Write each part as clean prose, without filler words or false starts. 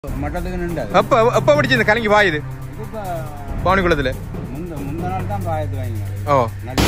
எப்ப பிடிச்சி இந்த கலங்கி பாயுது பவனி குளத்துல முந்த நாள் தான் பாயத்து வாங்கி. ஓ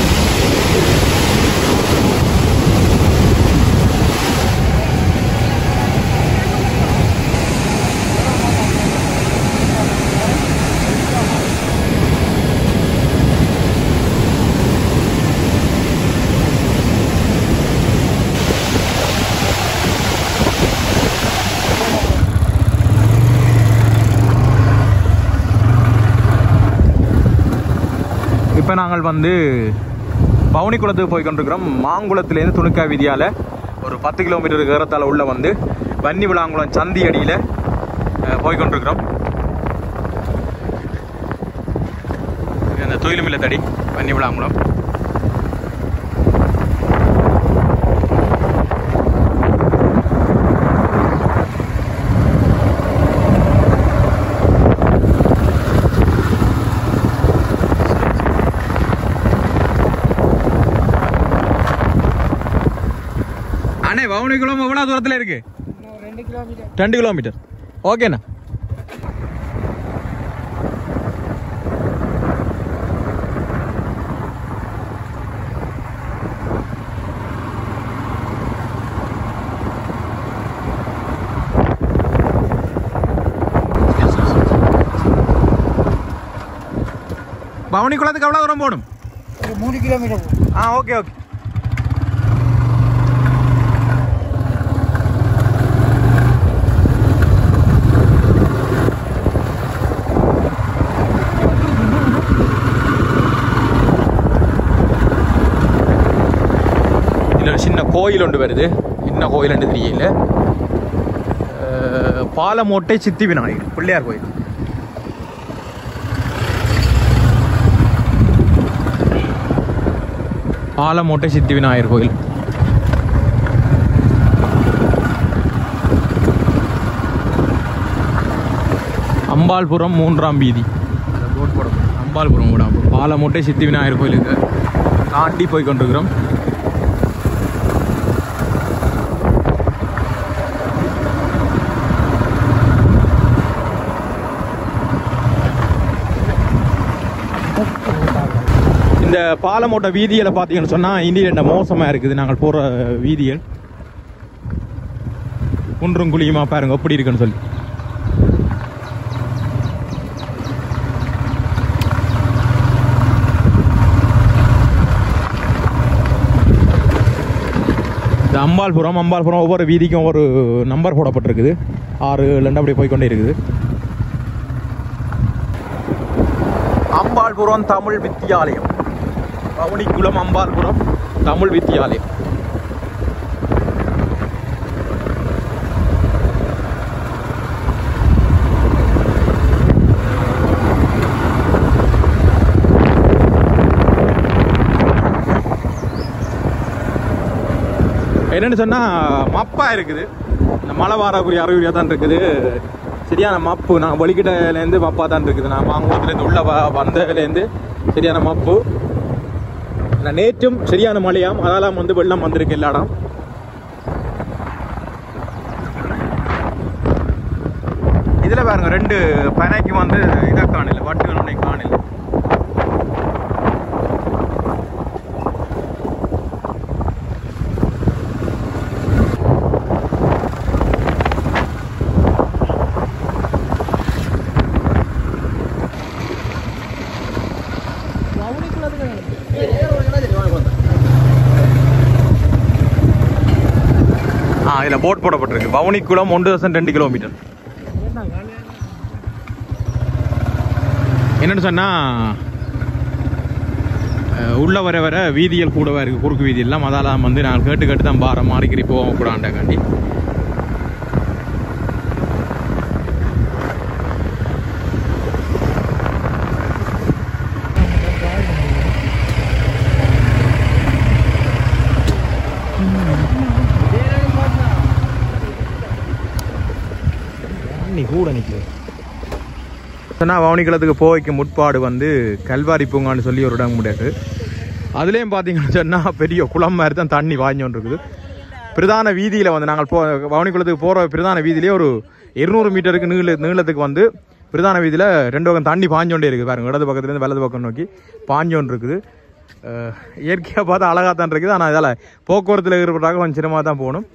இப்போ நாங்கள் வந்து பவனி குளத்துக்கு போய் கொண்டிருக்கிறோம். மாங்குளத்துலேருந்து துணுக்கா வீதியால் ஒரு 10 கிலோமீட்டர் ஏறத்தால் உள்ள வந்து வன்னி விளாங்குளம் சந்தி அடியில் போய் கொண்டிருக்கிறோம். அந்த தொழிலுமில்ல தடி வன்னி விளாங்குளம். பவனி குளம் எவ்வளவு தூரத்துல இருக்கு? 2 கிலோமீட்டர். ஓகேண்ணா. பவனி குளத்துக்கு எவ்வளவு தூரம் போகணும்? 3 கிலோமீட்டர். Okay okay. சின்ன கோயில் ஒன்று வருது. என்ன கோயில் என்று தெரியல. பாலமோட்டை சித்தி விநாயகர் பிள்ளையார் கோயில். பாலமோட்டை சித்தி விநாயகர் கோயில். அம்பாள்புரம் 3ஆம் வீதி. அம்பாள்புரம் கூட பாலமோட்டை சித்தி விநாயகர் கோயிலுக்கு தாண்டி போய் கொண்டிருக்கிறோம். இந்த பாலமோட்ட வீதிகளை பார்த்தீங்கன்னு சொன்னால் இந்தியில மோசமாக இருக்குது. நாங்கள் போகிற வீதிகள் குன்றும் குழியுமா பாருங்க எப்படி இருக்குன்னு சொல்லி. இந்த அம்பாள்புரம் ஒவ்வொரு வீதிக்கும் ஒரு நம்பர் போடப்பட்டிருக்குது. 6 7 அப்படி போய்கொண்டே இருக்குது. அம்பாள்புரம் தமிழ் வித்தியாலயம். பவனிக்குளம் அம்பாள்புரம் தமிழ் வித்தியாலயம். என்னன்னு சொன்னா மப்பா இருக்குது. இந்த மழை வாரக்குரிய அறிகுறியா தான் இருக்குது. சரியான மப்பு. நான் வெளிக்கிட்டலேருந்து மப்பா தான் இருக்குது. நான் மாங்குளத்துலேருந்து உள்ள வந்ததுலேருந்து சரியான மப்பு. நேற்றும் சரியான மழையாம். அதெல்லாம் வந்து வெள்ளம் வந்திருக்கு எல்லா இடம். இதில் பாருங்க 2 பனைக்கு வந்து இதை காணல, வட்டுகள் ஒன்றை காணல. இதில் போட் போடப்பட்டிருக்கு. பவனிக்குளம் 1.2 கிலோமீட்டர். என்னன்னு சொன்னா உள்ள வர வீதிகள் கூடவா இருக்கு, குறுக்கு வீதி எல்லாம். அதெல்லாம் வந்து நாங்கள் கேட்டு தான் பாரம் மாறிக்கிறி போவோம் கூடாண்டாண்டி. கூட நிற்குது. பவனிக்குளத்துக்கு போய்க்கு முற்பாடு வந்து கல்வாரி பூங்கான்னு சொல்லி ஒரு இடம் முடியாது. அதுலேயும் பார்த்தீங்கன்னு சொன்னால் பெரிய குளம் மாதிரி தான் தண்ணி வாங்கி கொண்டு இருக்குது. பிரதான வீதியில் வந்து நாங்கள் வவுனிக்குளத்துக்கு போகிற பிரதான வீதியிலே ஒரு 200 மீட்டருக்கு நீளத்துக்கு வந்து பிரதான வீதியில் 2 பக்கம் தண்ணி பாஞ்சோண்டே இருக்குது பாருங்க. இடது பக்கத்துலேருந்து வலது பக்கம் நோக்கி பாஞ்சோண்டு இருக்குது. இயற்கையாக பார்த்தா அழகாக தான் இருக்குது. ஆனால் இதால் போக்குவரத்தில் ஈடுபட்டாக கொஞ்சம் சிரமமாக தான் போகணும்.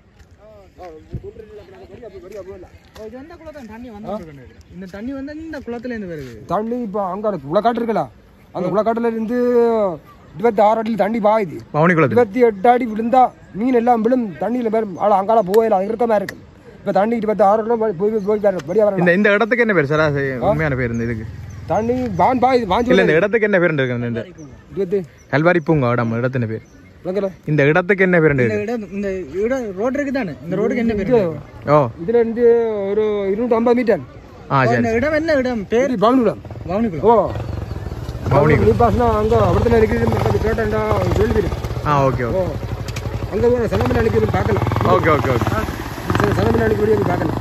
இந்த தண்ணி வந்து இந்த குளத்துல இருந்து வருது. தண்ணி இப்போ அங்கே குளக்காட்டு இருக்குல்ல, அந்த குளக்காட்டுல இருந்து 26 அடியில் தண்ணி பாயுது. 28 அடி விழுந்தா மீன் எல்லாம் விழும். தண்ணியில் பேர் அங்கால போயிடலாம், இருக்கமா இருக்கு. இப்போ தண்ணி 26 போய் வர. இந்த இடத்துக்கு என்ன பேர் சார்? உண்மையான பேர் இந்த இதுக்கு தண்ணி பான் பாயுது. இந்த இடத்துக்கு என்ன பேர் இருக்கு? கல்வாரி பூங்கா இடம் இடத்தின் பேர். இந்த இடத்துக்கு என்ன பேர்? இந்த இடம் ரோடு இருக்கு தானே, இந்த ரோடுக்கு என்ன பேர்? இதுல இருந்து ஒரு 250 மீட்டர். இந்த இடம் என்ன இடம் பேர்? பவுனிகுளம். பவுனிகுளம். நீ பாசனா அங்க அவர்த்துல இருக்குது கேட்டா கேள்வி. Okay okay. அங்க சனமன் அனுப்பி பார்க்கலாம். Okay okay okay. சனமன் அனுப்பி பார்க்கலாம்.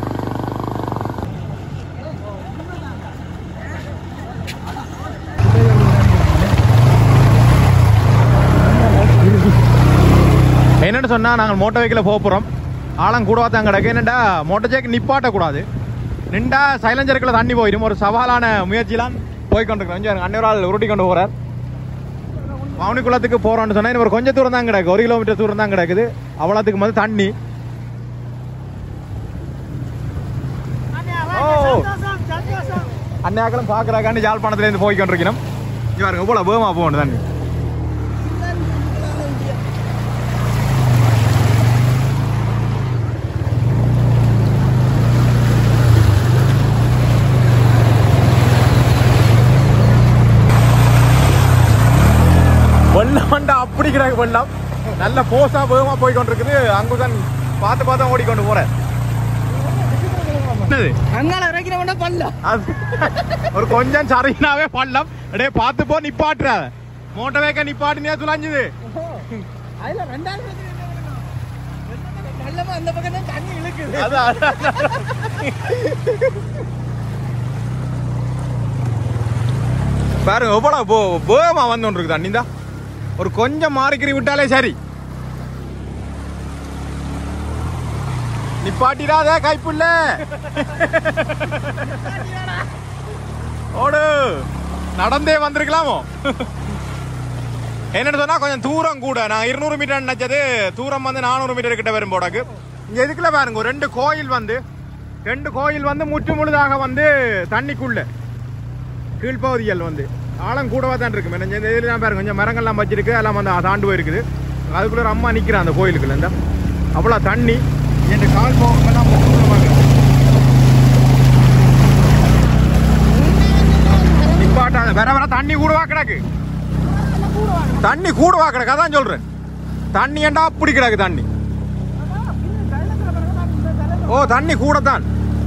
என்னென்னு சொன்னால் நாங்கள் மோட்டர் வெஹிக்கிளில் போக போகிறோம். ஆழம் கூடவா தான் கிடக்கு. என்னென்னா மோட்டர் சைக்கிள் நிப்பாட்டக்கூடாது. நின்றா சைலஞ்சருக்குள்ள தண்ணி போயிடும். ஒரு சவாலான முயற்சியெலாம் போய்கொண்டிருக்கிறோம். அன்னையொரு ஆள் உருட்டி கொண்டு போகிறார். வவுனிக்குளத்துக்கு போகிறோன்னு சொன்னால் ஒரு கொஞ்சம் தூரம் தான் கிடக்கு, 1 கிலோமீட்டர் தூரம் தான் கிடக்குது. அவ்வளோத்துக்கு வந்து தண்ணி. அன்னையாக்களும் பார்க்குறாக்காண்டி யாழ்ப்பாணத்துலேருந்து போய்கொண்டிருக்கணும். பாருங்க எவ்வளோ வேகமாக போகணும் தண்ணி. வெள்ளம் அப்படி கிடக்கு. வெள்ளம் நல்ல போசா வேகமா போய் கொண்டிருக்குது. அங்குதான் பார்த்து ஓடிக்கொண்டு போறேன். ஒரு கொஞ்சம் சரினாவே பள்ளம். அப்படியே பார்த்து போ, நிப்பாட்டுற மோட்டர் வேக்க நிப்பாட்டினே துளாஞ்சுது. பாருங்க எவ்வளவு வேகமா வந்து ஒன்று இருக்குது தண்ணி தான். ஒரு கொஞ்சம் மாறிக்கிறி விட்டாலே சரி. நிப்பாட்டிடாத கைப்புள்ள ஓடு. நடந்தே வந்திருக்கலாமோ. என்னன்னு சொன்னா கொஞ்சம் தூரம் கூட. நான் 200 மீட்டர் நினைச்சது, தூரம் வந்து 400 மீட்டர் கிட்ட வரும் போடாக்கு. இங்க எதுக்குள்ள பாருங்க, ஒரு 2 கோயில் வந்து முற்று முழுதாக வந்து தண்ணிக்குள்ள கீழ்ப்பகுதிகள் வந்து ஆழம் கூடவா தான் இருக்கு. இந்த இதில் தான் பாருங்க கொஞ்சம் மரங்கள்லாம் வச்சிருக்கு. அதெல்லாம் வந்து தாண்டு போயிருக்குது. அதுக்குள்ள ஒரு அம்மா நிற்கிறான் அந்த கோயிலுக்குள்ள. இந்த அவ்வளோ தண்ணி என் கால் போகலாம். நிப்பாட்டாத வர தண்ணி கூடவா கிடக்கு. தண்ணி கூடவா கிடக்கு. அதான் சொல்றேன். தண்ணி ஏண்டா அப்படி கிடக்கு தண்ணி. தண்ணி கூட தான்.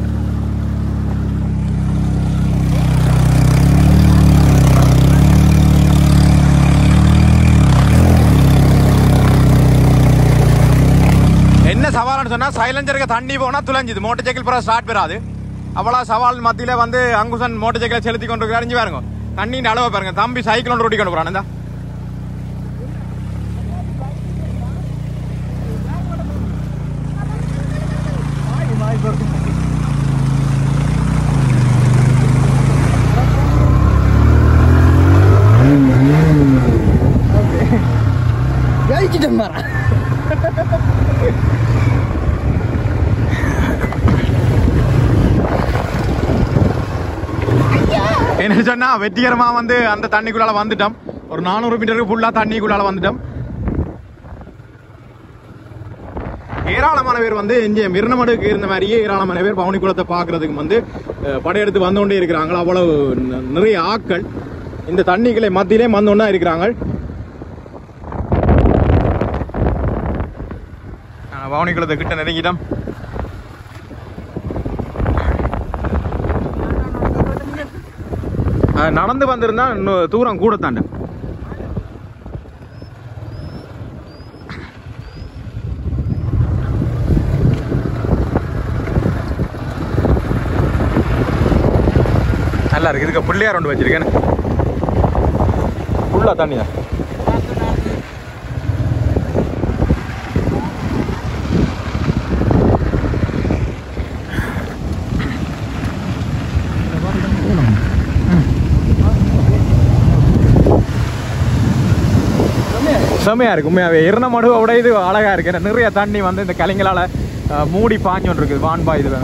என்ன சவால்னு சொன்னா சைலஞ்சருக்கு தண்ணி போனா துளைஞ்சுது. மோட்டர் சைக்கிள் பிறகு ஸ்டார்ட் பெறாது. அவ்வளோ சவால் மத்தியில வந்து அங்குசன் மோட்டர் சைக்கிளை செலுத்தி கொண்டு அறிஞ்சு பாருங்க. தண்ணியின் அளவை பாருங்க. தம்பி சைக்கிள் ஒன்று ஓட்டி கொண்டு போறான். என்ன சொன்னா வெற்றிகரமா வந்து அந்த தண்ணிக்குள்ளால வந்துட்டோம். ஒரு 400 மீட்டருக்கு ஃபுல்லா தண்ணிக்குள்ளால வந்துட்டோம். ஏராளமான பேர் வந்து இங்கே மிருணமடுக்கு இருந்த மாதிரியே ஏராளமான பேர் பவுனிக்குளத்தை பார்க்கறதுக்கு வந்து படையெடுத்து வந்தோண்டே இருக்கிறாங்க. அவ்வளவு நிறைய ஆட்கள் இந்த தண்ணிகளை மத்தியிலே வந்தோன்னா இருக்கிறாங்க. பவுனிக்குளத்தை கிட்ட நெருங்கிட்டோம். நடந்து வந்திருந்தா இன்னும் தூரம் கூட தாண்ட. நல்லா இருக்கு. இதுக்கு பிள்ளையார் ஒன்று வச்சிருக்கேன். ஃபுல்லா தண்ணி தான். செமையா இருக்கு உண்மையாவே. இரண மடுவோட இது அழகா இருக்கு. நிறைய தண்ணி வந்து இந்த கலைங்களால மூடி பாஞ்சோன்னு இருக்குது வான்பா இதுல.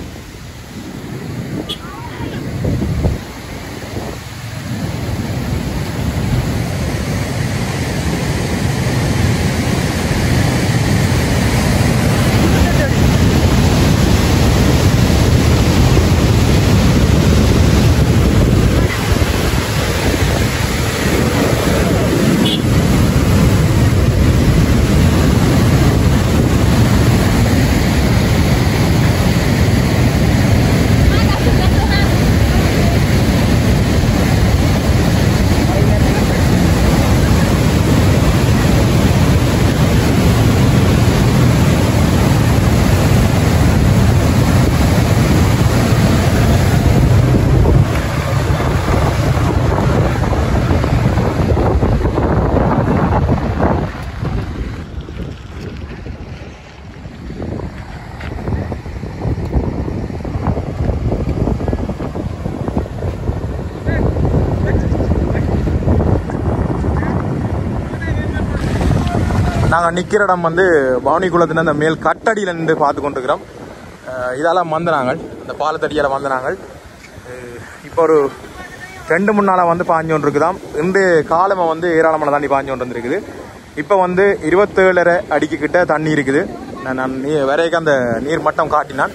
நாங்கள் நிற்கிற இடம் வந்து பவனி குளத்துல அந்த மேல் கட்டடியில் நின்று பார்த்து கொண்டிருக்கிறோம். இதெல்லாம் வந்து நாங்கள் இந்த பாலத்தடியால் வந்து நாங்கள் இப்போ ஒரு 2-3 நாளாக வந்து பாஞ்சு கொண்டு இருக்குதாம். இன்று காலமாக வந்து ஏராளமான தண்ணி பாஞ்சு கொண்டு வந்துருக்குது. இப்போ வந்து 27.5 அடிக்கு கிட்ட தண்ணி இருக்குது. நான் வரைக்கும் அந்த நீர் மட்டம் காட்டினான்.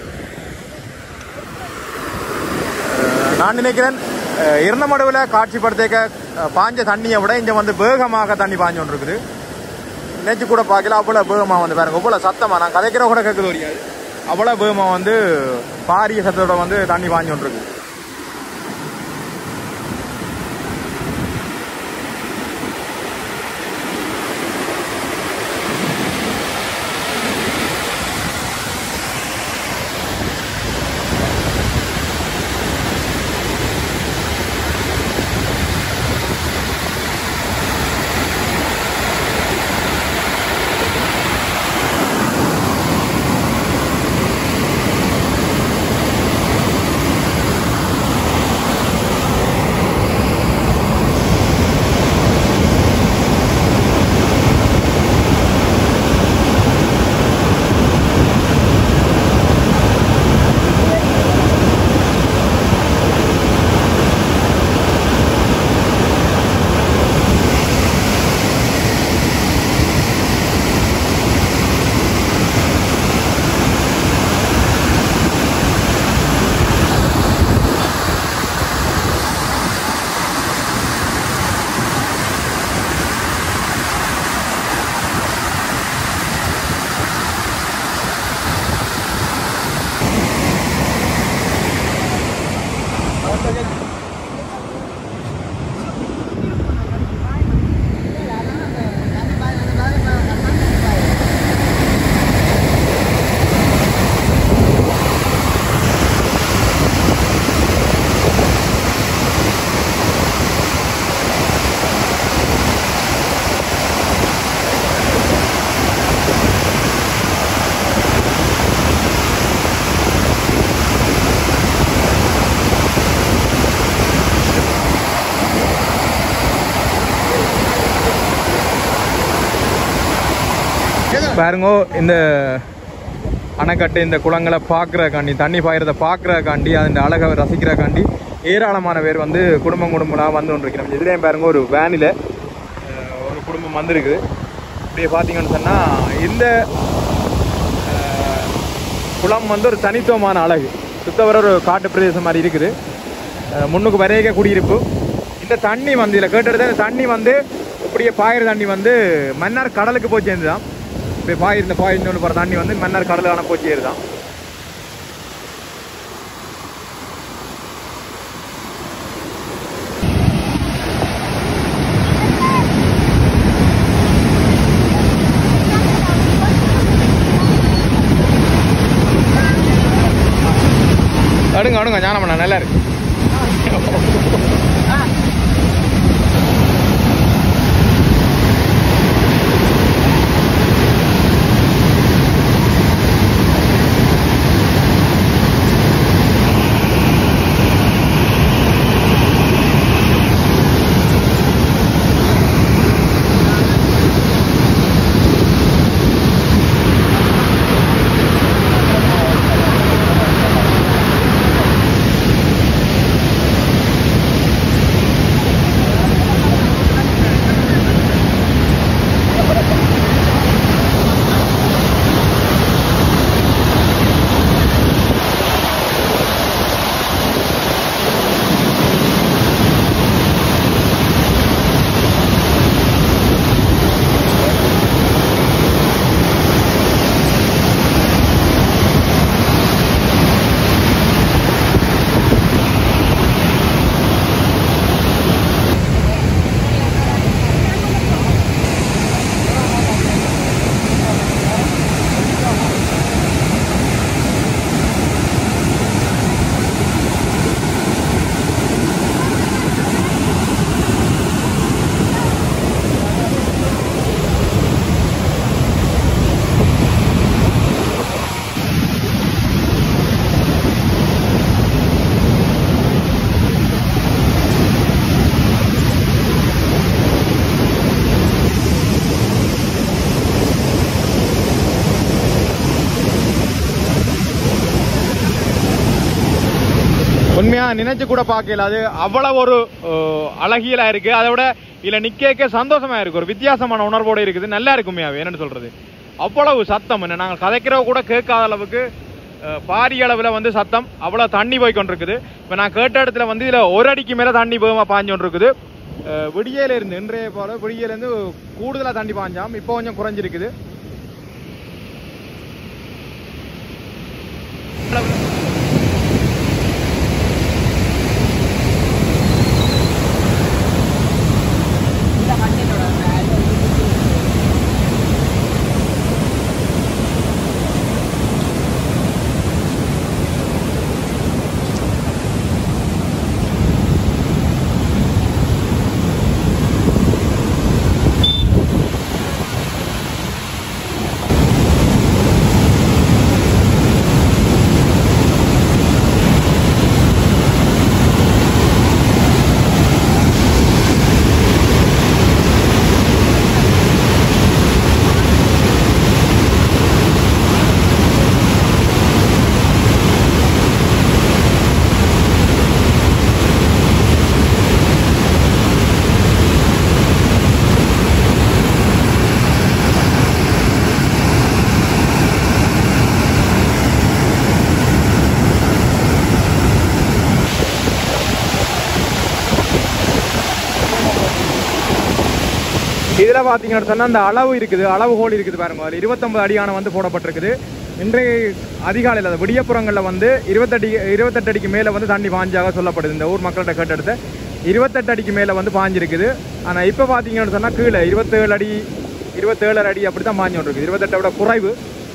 நான் நினைக்கிறேன் இரணமடுவில் காட்சிப்படுத்த பாஞ்ச தண்ணியை விட இங்கே வந்து வேகமாக தண்ணி பாஞ்சு கொண்டு இருக்குது. நேற்று கூட பார்க்கல அவ்வளோ வேகமாக வந்து பாருங்க, அவ்வளோ சத்தமாக நான் கதைக்கிற கூட கேட்குது தெரியாது. அவ்வளோ வேகமாக வந்து பாரிய சத்தத்தோட வந்து தண்ணி பாஞ்சு கொண்டு இருக்குது. பாருங்கோ இந்த அணைக்கட்டு இந்த குளங்களை பார்க்குறக்காண்டி தண்ணி பாயிறத பார்க்குறக்காண்டி அந்த அழகை ரசிக்கிறக்காண்டி ஏராளமான பேர் வந்து குடும்பங்களாக வந்து கொண்டிருக்கிறோம். இதுலேயும் பாருங்க ஒரு வேனில் ஒரு குடும்பம் வந்திருக்குது. இப்படியே பார்த்தீங்கன்னு சொன்னால் இந்த குளம் வந்து ஒரு தனித்துவமான அழகு, சுத்தவர ஒரு காட்டு பிரதேசம் மாதிரி இருக்குது. முன்னுக்கு வரைய குடியிருப்பு. இந்த தண்ணி வந்து இதில் கேட்டெடுத்த இந்த தண்ணி வந்து இப்படியே பாயிற தண்ணி வந்து மன்னார் கடலுக்கு போய் சேர்ந்துதான். இப்போ பாயிருந்து போகிற தண்ணி வந்து மன்னார் கடலான போய் சேருதான். அடுங்க அடுங்க ஞானமண்ணா நல்லா இருக்கு. உண்மையா நினைச்சு கூட பார்க்கல. அது அவ்வளவு ஒரு அழகியலா இருக்கு. அதை விட இல்ல நிக்க சந்தோஷமா இருக்கு. ஒரு வித்தியாசமான உணர்வோட இருக்குது. நல்லா இருக்குமையாவே என்னன்னு சொல்றது. அவ்வளவு சத்தம் என்ன நாங்கள் கதைக்கிறவ கூட கேட்காத அளவுக்கு பாரிய அளவில் வந்து சத்தம். அவ்வளோ தண்ணி போய் கொண்டிருக்குது. இப்போ நான் கேட்ட இடத்துல வந்து இதில் ஒரு அடிக்கு மேலே தண்ணி போகமாக பாஞ்சு கொண்டிருக்குது. விடியலேருந்து இன்றைய போல விடியலேருந்து கூடுதலாக தண்ணி பாஞ்சாம். இப்போ கொஞ்சம் குறைஞ்சிருக்குது. இதில் பார்த்தீங்கன்னு சொன்னால் அந்த அளவு இருக்குது, அளவுகோல் இருக்குது பாருங்க. அதில் 29 அடியான வந்து போடப்பட்டிருக்குது. இன்றைய அதிகாலையில் அது விடியப்புறங்களில் வந்து 28 அடிக்கு மேலே வந்து தண்ணி பாஞ்சாக சொல்லப்படுது. இந்த ஊர் மக்கள்கிட்ட கேட்டெடுத்து 28 அடிக்கு மேலே வந்து பாஞ்சிருக்குது. ஆனால் இப்போ பார்த்தீங்கன்னு சொன்னால் கீழே 27 அடி அப்படி தான் பாஞ்சு கொண்டிருக்குது. 28 விட குறைவு.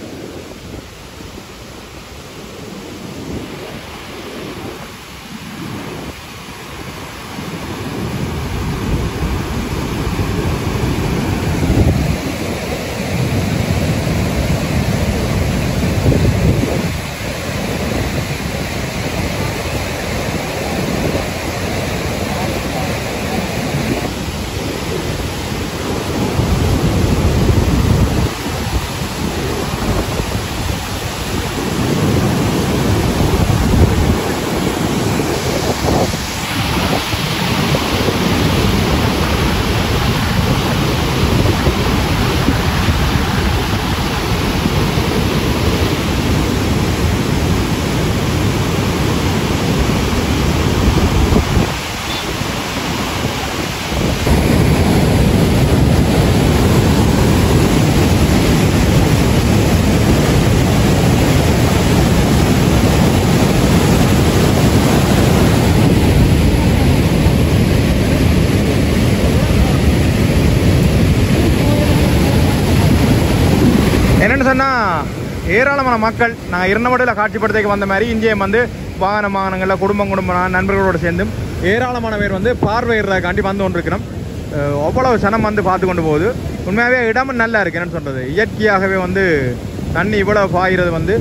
என்னென்னு சொன்னால் ஏராளமான மக்கள் நாங்கள் இரண்டமடையில் காட்சிப்படுத்திக்கு வந்த மாதிரி இங்கேயும் வந்து வாகனங்களில் குடும்பம் நண்பர்களோடு சேர்ந்தும் ஏராளமான பேர் வந்து பார்வையிடுறதுக்காண்டி வந்து கொண்டிருக்கிறோம். அவ்வளவு சனம் வந்து பார்த்து கொண்டு போகுது. உண்மையாகவே இடமும் நல்லா இருக்குது. என்னென்னு சொல்கிறது, இயற்கையாகவே வந்து தண்ணி இவ்வளோ பாயிறது வந்து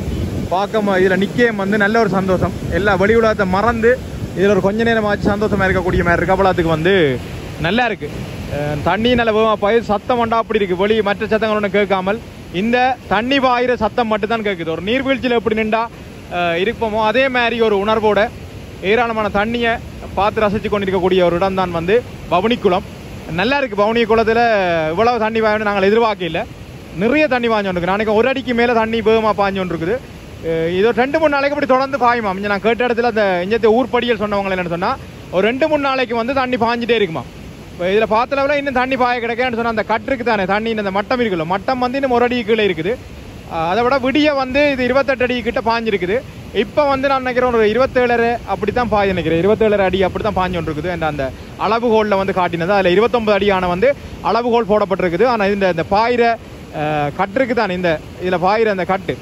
பார்க்க இதில் நிற்க வந்து நல்ல ஒரு சந்தோஷம். எல்லா வெளி உலகத்தை மறந்து இதில் ஒரு கொஞ்ச நேரமாச்சு சந்தோஷமாக இருக்கக்கூடிய மாதிரி இருக்குது. அவ்வளோத்துக்கு வந்து நல்லா இருக்குது. தண்ணி நல்ல பாயுது. சத்தம் வண்டா அப்படி இருக்குது. வெளி மற்ற சத்தங்கள் ஒன்றும் கேட்காமல் இந்த தண்ணி பாயிற சத்தம் மட்டும்தான் கேட்குது. ஒரு நீர்வீழ்ச்சியில் எப்படி நின்றா இருப்போமோ அதே மாதிரி ஒரு உணர்வோட ஏராளமான தண்ணியை பார்த்து ரசித்து கொண்டிருக்கக்கூடிய ஒரு இடம் தான் வந்து பவனிக்குளம். நல்லா இருக்குது. பவனி குளத்தில் இவ்வளவு தண்ணி பாயணும் நாங்கள் எதிர்பார்க்கல. நிறைய தண்ணி பாஞ்சோன்ருக்கு. நாளைக்கு ஒரு அடிக்கு மேலே தண்ணி வேகமாக பாஞ்சோன்ருக்குது. இது 2-3 நாளைக்கு அப்படி தொடர்ந்து பாயுமா. இங்கே நான் கேட்ட இடத்துல அந்த இங்கே ஊர்படியல் சொன்னவங்க என்னென்னு சொன்னால் ஒரு 2-3 நாளைக்கு வந்து தண்ணி பாஞ்சிட்டே இருக்குமா. இப்போ இதில் பார்த்தளவில் இன்னும் தண்ணி பாய கிடைக்கான்னு சொன்னால் அந்த கட்டுருக்கு தானே தண்ணி இந்த மட்டம் இருக்குல்ல, மட்டம் வந்து இன்னும் ஒரு அடி கீழே இருக்குது. அதை விட விடிய வந்து இது 28 அடி கிட்ட பாஞ்சிருக்குது. இப்போ வந்து நான் நினைக்கிறேன் ஒரு 27 அப்படி தான் பாய் நினைக்கிறேன். 27 அடி அப்படி தான் பாஞ்சு கொண்டு இருக்குது. அந்த அளவுகோலில் வந்து காட்டினது அதில் 29 அடியான வந்து அளவுகோல் போடப்பட்டிருக்குது. ஆனால் இந்த பாயிற கட்டுருக்கு தானே இந்த இதில் பாயிற அந்த கட்டு,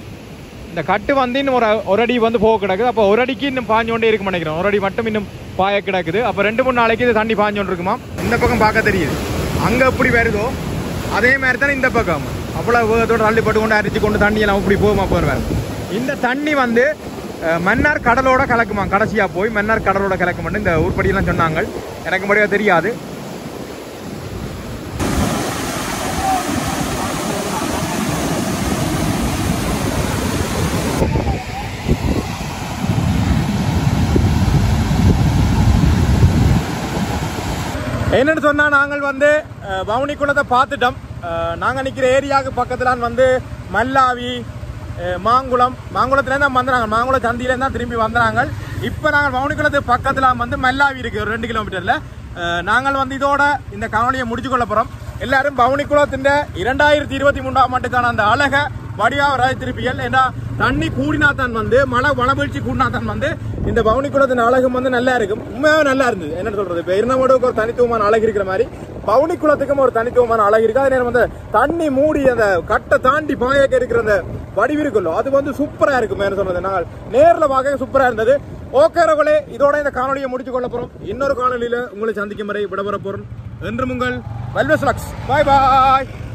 இந்த கட்டு வந்து இன்னும் ஒரு அடி வந்து போக கிடக்குது. அப்போ ஒரு அடிக்கு இன்னும் பாஞ்சு கொண்டே இருக்க நினைக்கிறேன். ஒரு அடி மட்டும் இன்னும் பாய கிடக்குது. அப்போ 2-3 நாளைக்கு இது தண்ணி பாஞ்சு கொண்டு இருக்குமா. இந்த பக்கம் பார்க்க தெரியுது. அங்கே எப்படி வருதோ அதே மாதிரி தானே இந்த பக்கம் அவ்வளோ வேகத்தோடு தள்ளிப்பட்டு கொண்டு அரிச்சு கொண்டு தண்ணியெல்லாம் இப்படி போகுமா போடுவார். இந்த தண்ணி வந்து மன்னார் கடலோட கலக்குமா. கடைசியாக போய் மன்னார் கடலோட கலக்குமான்னு இந்த ஊர்படியெல்லாம் சொன்னாங்க. எனக்கு முடியாது தெரியாது. என்னன்னு சொன்னா நாங்கள் வந்து வவுனி குளத்தை பார்த்துட்டோம். நாங்கள் நிற்கிற ஏரியாவுக்கு பக்கத்தில் வந்து மல்லாவி மாங்குளத்துலேருந்து தான் வந்துறாங்க. மாங்குளம் சந்தியிலேருந்து தான் திரும்பி வந்துறாங்க. இப்போ நாங்கள் வவுனி குளத்துக்கு பக்கத்தில் வந்து மல்லாவி இருக்குது ஒரு 2 கிலோமீட்டரில். நாங்கள் வந்து இதோட இந்த காணொலியை முடிச்சு கொள்ள போகிறோம். எல்லாரும் வவுனி குளத்தின் 2023ஆம் ஆண்டுக்கான அந்த அழகை வடிவாக ரசித்திருப்பீர்கள். ஏன்னா தண்ணி கூடினாத்தான் வந்து மழை வளவீழ்ச்சி கூடினாத்தான் வந்து இந்த வவுனி குளத்தின் அழகும் வந்து நல்லா இருக்கும். உண்மையாக நல்லா இருந்தது. என்ன சொல்றது, இப்போ இருந்தமோடுக்கு ஒரு தனித்துவமான அழகு இருக்கிற மாதிரி வவுனி குளத்துக்கும் ஒரு தனித்துவமான அழகு இருக்கு. அதே நேரம் வந்து தண்ணி மூடி அந்த கட்டை தாண்டி பாயக்க இருக்கிற அந்த வடிவு இருக்குல்லோ அது வந்து சூப்பரா இருக்கும். என்ன சொல்றது, நாங்கள் நேரில் பார்க்க சூப்பரா இருந்தது. ஓகேரவர்களே, இதோட இந்த காணொலியை முடிச்சு கொள்ள போறோம். இன்னொரு காணொலியில உங்களை சந்திக்கும் வரை விடவர போறோம். என்று உங்கள் வல்வாய்சுலாக்ஸ். பாய் பாய்.